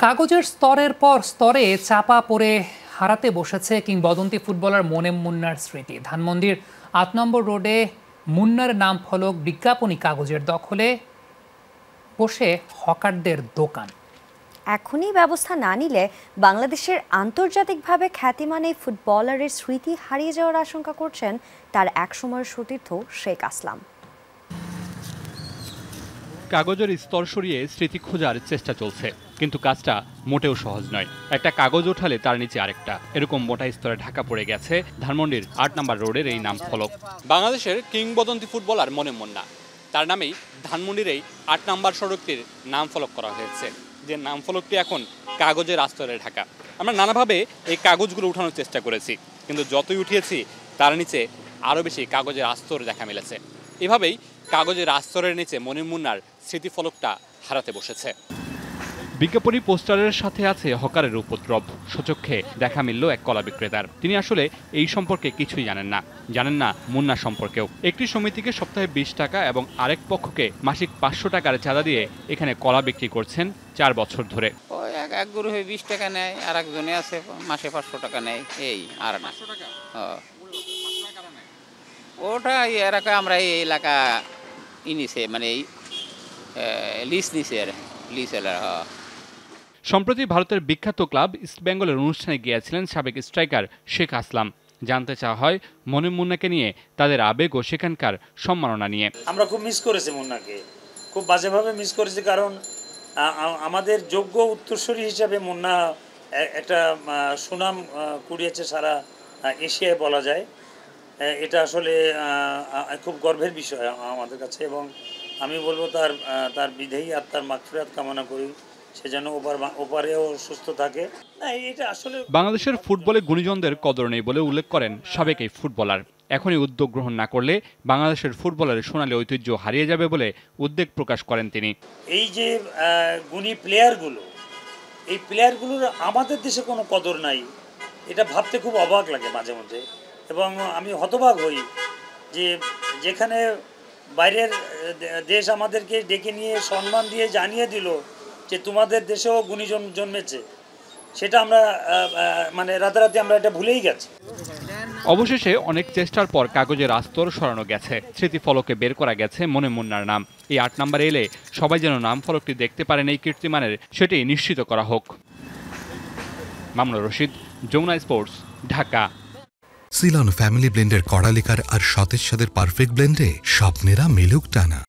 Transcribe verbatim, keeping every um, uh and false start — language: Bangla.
কাগজের স্তরের পর স্তরে চাপা পড়ে হারাতে বসেছে কিংবদন্তি ফুটবলার মোনেম মুন্নার স্মৃতি। ধানমন্ডির আট নম্বর রোডে মুন্নার নাম ফলক বিজ্ঞাপনী কাগজের দখলে বসে হকারদের দোকান। এখনই ব্যবস্থা না নিলে বাংলাদেশের আন্তর্জাতিকভাবে খ্যাতিমান এই ফুটবলারের স্মৃতি হারিয়ে যাওয়ার আশঙ্কা করছেন তার একসময়ের সতীর্থ শেখ আসলাম। কাগজের স্তর সরিয়ে স্মৃতি খোঁজার চেষ্টা চলছে, কিন্তু কাজটা মোটেও সহজ নয়। একটা কাগজ ওঠালে তার নিচে আরেকটা, এরকম মোটা স্তরে ঢাকা পড়ে গেছে ধানমন্ডির আট নম্বর রোডের এই নাম ফলক। বাংলাদেশের কিংবদন্তি ফুটবলার মনেম মুন্না, তার নামেই ধানমন্ডির এই আট নম্বর সড়কটির নাম ফলক করা হয়েছে, যে নাম ফলকটি এখন কাগজের আস্তরে ঢাকা। আমরা নানাভাবে এই কাগজগুলো উঠানোর চেষ্টা করেছি, কিন্তু যতই উঠিয়েছি তার নিচে আরও বেশি কাগজের আস্তর দেখা মিলেছে। এভাবেই কাগজের আস্তরের নিচে মনেম মুন্নার স্মৃতিফলকটা হারাতে বসেছে। বিজ্ঞাপনী পোস্টারের সাথে আছে হকারের উপদ্রব। সচক্ষে দেখা মিলল এক কলা বিক্রেতার। তিনি আসলে এই সম্পর্কে কিছুই জানেন না, জানেন না মুন্না সম্পর্কেও। একটি সমিতিকে সপ্তাহে বিশ টাকা এবং আরেক পক্ষকে মাসিক পাঁচশো টাকার চাঁদা দিয়ে এখানে কলা বিক্রি করছেন চার বছর ধরে। এক গরু হয়ে বিশ টাকা নেয়, আর একজনে আছে মাসে পাঁচশো টাকা নেয়, এই আর না। ওটা এলাকা আমরা এই এলাকা ইনিছে মানে লিস নিছে আর লিস এলাকা। সম্প্রতি ভারতের বিখ্যাত ক্লাব ইস্ট বেঙ্গলের অনুষ্ঠানে গিয়েছিলেন সাবেক স্ট্রাইকার শেখ আসলাম। জানতে চাওয়া হয় মোনেম মুন্নাকে নিয়ে, তাদের আবেগ ও সেখানকার সম্মাননা নিয়ে। আমরা খুব মিস করেছি মুন্নাকে, খুব বাজেভাবে মিস করেছি, কারণ আমাদের যোগ্য উত্তরসূরি হিসাবে মুন্না একটা সুনাম কুড়িয়েছে সারা এশিয়ায় বলা যায়। এটা আসলে খুব গর্বের বিষয় আমাদের কাছে, এবং আমি বলবো তার তার বিদেহী আত্মার মাগফিরাত কামনা করি, সে যেন ওপার ওপারেও সুস্থ থাকে। এটা আসলে বাংলাদেশের ফুটবলে গুণীজনদের কদর নেই বলে উল্লেখ করেন সাবেক এই ফুটবলার। এখনই উদ্যোগ গ্রহণ না করলে বাংলাদেশের ফুটবলের সোনালী ঐতিহ্য হারিয়ে যাবে বলে উদ্বেগ প্রকাশ করেন তিনি। এই যে গুণী প্লেয়ারগুলো, এই প্লেয়ারগুলোর আমাদের দেশে কোনো কদর নাই, এটা ভাবতে খুব অবাক লাগে মাঝে মধ্যে, এবং আমি হতবাক হই যে যেখানে বাইরের দেশ আমাদেরকে ডেকে নিয়ে সম্মান দিয়ে জানিয়ে দিল যে তোমাদের দেশেও গুণীজন জন্মেছে, সেটা আমরা মানে রাতারাতি আমরা এটা ভুলেই গেছি। অবশেষে অনেক চেষ্টার পর কাগজের আস্তর সরানো গেছে, স্মৃতিফলকে বের করা গেছে মোনেম মুন্নার নাম। এই আট নম্বরে এলে সবাই যেন নাম ফলকটি দেখতে পারেন এই কীর্তিমানের, সেটি নিশ্চিত করা হোক। Mamunur Rashid, Jamuna sports, Dhaka. Ceylon family ব্লেন্ডের কড়ালিকার আর সতেজ স্বাদের পারফেক্ট ব্লেন্ডে স্বপ্নেরা মিলুক টানা।